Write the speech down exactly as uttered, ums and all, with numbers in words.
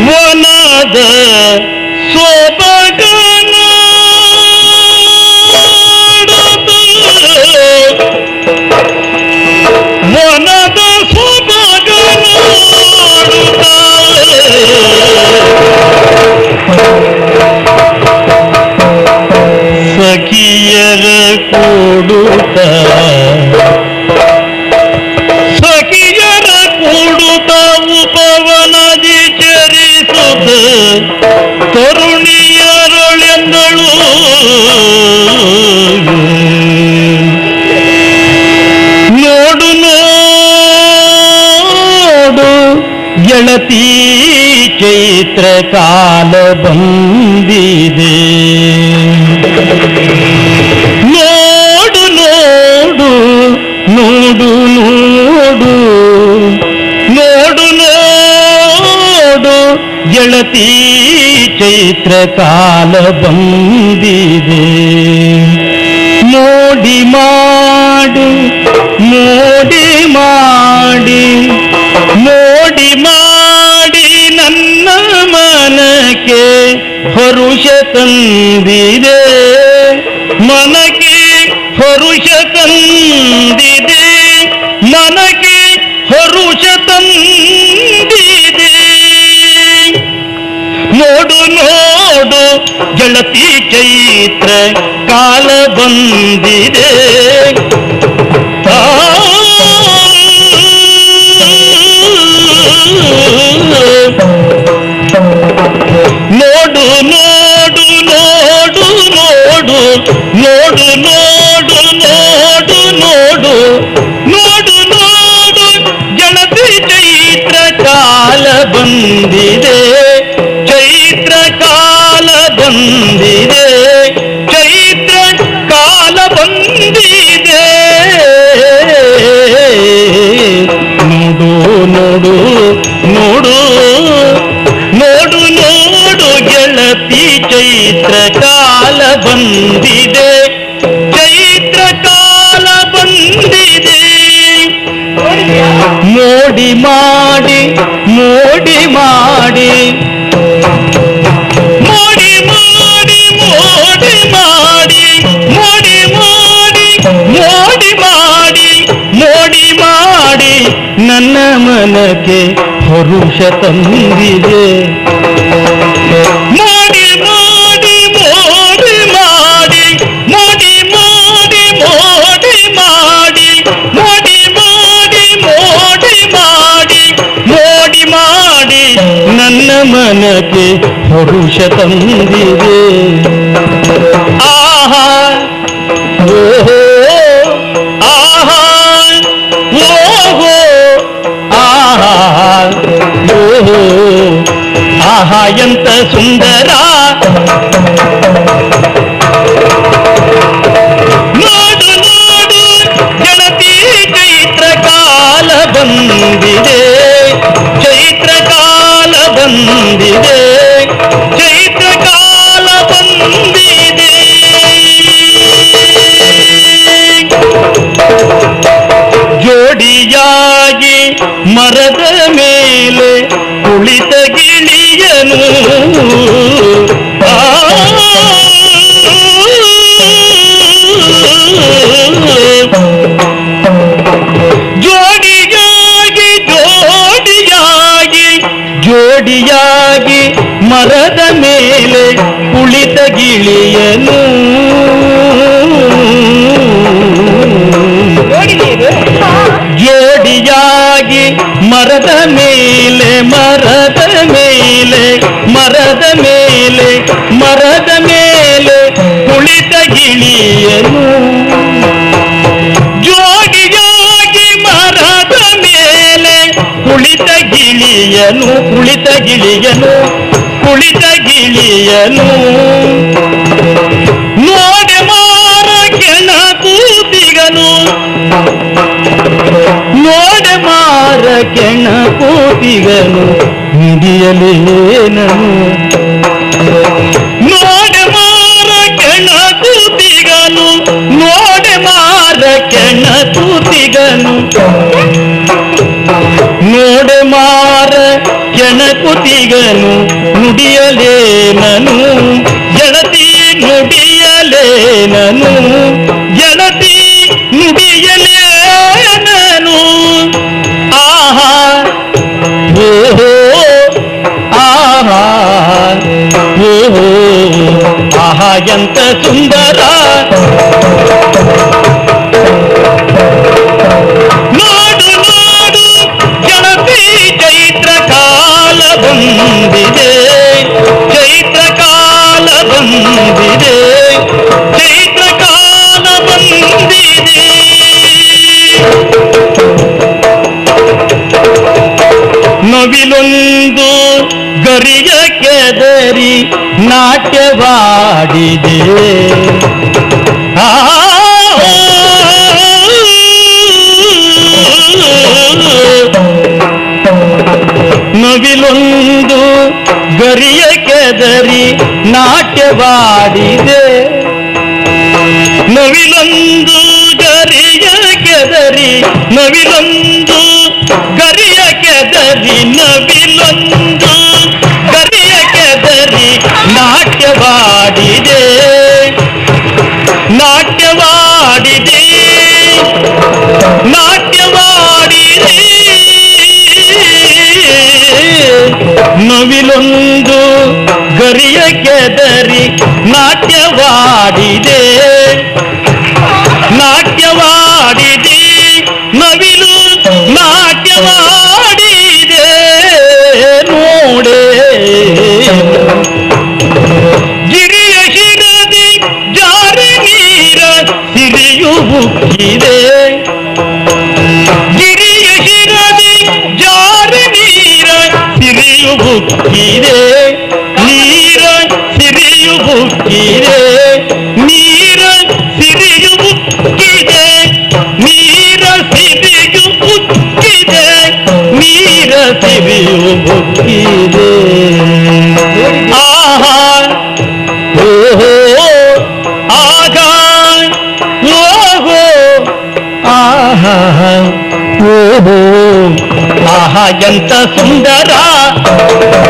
ವನದ ಸೊಬಗನ ವನದ ಸೊಬಗನ ಸಖಿಯರ ಕೂಡುತ್ತ ಸಖಿಯರ ಕೂಡುತ್ತ ಉಪವನದಿ ಚರಿಸುತ್ತ ತರುಣಿಯರಳೆಂದಳು ನೋಡು ನೋಡು ಗೆಳತಿ ಚೈತ್ರ ಕಾಲ ಬಂದಿದೆ ನೋಡು ನೋಡು ನೋಡು ನೋಡು ನೋಡು ನೋಡು ಗೆಳತಿ ಚೈತ್ರ ಕಾಲ ಬಂದಿದೆ ಮೋಡಿ ಮಾಡು ಮೋಡಿ ಮಾಡಿ ಮೋಡಿ ಮಾಡಿ ನನ್ನ ಮನಕ್ಕೆ ಹರುಷ ತಂದಿದೆ ಮನಕ್ಕೆ ಹರುಷ ತಂದಿದೆ ಮನಕ್ಕೆ ಹರುಷ ತಂದಿದೆ ನೋಡು ನೋಡು ಗೆಳತಿ ಚೈತ್ರ ಕಾಲ ಬಂದಿದೆ ನೋಡು ನೋಡು ನೋಡು ನೋಡು ನೋಡು ನೋಡು ನೋಡು ನೋಡು ನೋಡು ನೋಡು ಗೆಳತಿ ಚೈತ್ರ ಕಾಲ ಬಂದಿದೆ ಚೈತ್ರ ಕಾಲ ಬಂದಿದೆ ಚೈತ್ರ ಕಾಲ ಬಂದಿದೆ ನೋಡು ನೋಡು ನೋಡು ನೋಡು ನೋಡು ಗೆಳತಿ ಚೈತ್ರ ಕಾಲ ಬಂದಿದೆ ಚೈತ್ರ ಕಾಲ ಬಂದಿದೆ ಮೋಡಿ ಮಾಡಿ ಮೋಡಿ ಮಾಡಿ ಮೋಡಿ ಮಾಡಿ ಮೋಡಿ ಮಾಡಿ ಮೋಡಿ ಮಾಡಿ ಮೋಡಿ ಮಾಡಿ ಮೋಡಿ ಮಾಡಿ ನನ್ನ ಮನಕ್ಕೆ ಹರುಷ ತಂದಿದೆ ಮೋಡಿ ಮಾಡಿ ಮೋಡಿ ಮಾಡಿ ಮೋಡಿ ಮಾಡಿ ಮೋಡಿ ಮಾಡಿ ಮೋಡಿ ಮಾಡಿ ಮೋಡಿ ಮಾಡಿ ಮೋಡಿ ಮಾಡಿ ನನ್ನ ಮನಕ್ಕೆ ಹರುಷ ತಂದಿದೆ ಆಹಾ ಓಹೋ ಆಹಾ ಓಹೋ ಆಹಾ ಓಹೋ ಆಹಾ ಎಂತ ಸುಂದರ ನೋಡು ನೋಡು ಗೆಳತಿ ಚೈತ್ರ ಕಾಲ ಬಂದಿದೆ ಚೈತ್ರ ಕಾಲ ಬಂದಿದೆ ಚೈತ್ರ ಕಾಲ ಬಂದಿದೆ ಜೋಡಿಯಾಗಿ ಮರದ ಮೇಲೆ ಕುಳಿತ ಗಿಳಿಯನು ಜೋಡಿಯಾಗಿ ಜೋಡಿಯಾಗಿ ಜೋಡಿಯಾಗಿ ಮರದ ಮೇಲೆ ಕುಳಿತ ಗಿಳಿಯನು ಜೋಡಿಯಾಗಿ ಮರದ ಮೇಲೆ ಮರದ ಮೇಲೆ ಮರದ ಮೇಲೆ ಮರದ ಮೇಲೆ ಕುಳಿತ ಗಿಳಿಯನು ಜೋಡಿಯಾಗಿ ಮರದ ಮೇಲೆ ಕುಳಿತ ಗಿಳಿಯನು ಕುಳಿತ ಗಿಳಿಯನು ಕುಳಿತ ಗಿಳಿಯನು ನೋಡೆ ಮಾರ ಕೆಣ ಕೂತಿಗನು ನೋಡೆ ಮಾರ ಕೆಣ ಕೂತಿಗನು ಹಿಡಿಯಲೇನನು ನೋಡೆ ಮಾರ ಕೆಣ ಕೂತಿಗನು ನೋಡೆ ಮಾರ ಕೆಣ ಕೂತಿಗನು ನೋಡೆ ಮಾರ ಕೆಣ ಕೂತಿಗನು ನುಡಿಯಲೇನನು ಗೆಳತಿ ನುಡಿಯಲೇನನು ಗೆಳತಿ ನುಡಿಯಲೇನನು ಆಹಾ ಓಹೋ ಆಹಾ ಓಹೋ ಆಹಾ ಎಂತ ಸುಂದರ ನೋಡು ನೋಡು ಗೆಳತಿ ಚೈತ್ರ ಕಾಲ ಬಂದಿದೆ ಚೈತ್ರ ಕಾಲ ಬಂದಿದೆ ಚೈತ್ರ ಕಾಲ ಬಂದಿದೆ ನವಿಲೊಂದು ಗರಿಯ ಕೆದರಿ ನಾಟ್ಯವಾಡಿದೆ ಆ ನವಿಲೊಂದು ಗರಿಯ ಕೆದರಿ ನಾಟ್ಯವಾಡಿದೆ ನವಿಲೊಂದು ಗರಿಯ ಕೆದರಿ ನವಿಲೊಂದು ಗರಿಯ ಕೆದರಿ ನವಿಲೊಂದು ಗರಿಯ ಕೆದರಿ ನಾಟ್ಯವಾಡಿದೆ ನಾಟ್ಯವಾಡಿದೆ ನಾಟ್ಯವಾಡಿದೆ ನವಿಲೊಂದು ಗರಿಯ ಕೆದರಿ ನಾಟ್ಯವಾಡಿದೆ ನಾಟ್ಯವಾಡಿದೆ ನವಿಲು ನಾಟ್ಯವಾಡಿದೆ ನೋಡೆ ಗಿರಿಯ ಶಿರದಿ ಜಾರಿ ನೀರ ಸಿರಿಯು ಬುಕ್ಕಿದೆ ಗಿರಿಯ ಶಿರದಿ ಜಾರಿ ನೀರ ಸಿರಿಯು ಬುಕ್ಕಿದೆ ನೀರ ಸಿರಿಯು ಬುಕ್ಕಿದೆ ನೀರ ಸಿರಿಯು ಬುಕ್ಕಿದೆ ನೀರ ಸಿರಿಯು ಬುಕ್ಕಿದೆ ನೀರ ಸಿರಿಯು ಬುಕ್ಕಿದೆ ಆಹಾ ಓಹೋ ಆಗ ಓಹೋ ಆಹಾ ಓಹೋ ಆಹಾ ಎಂತ ಸುಂದರ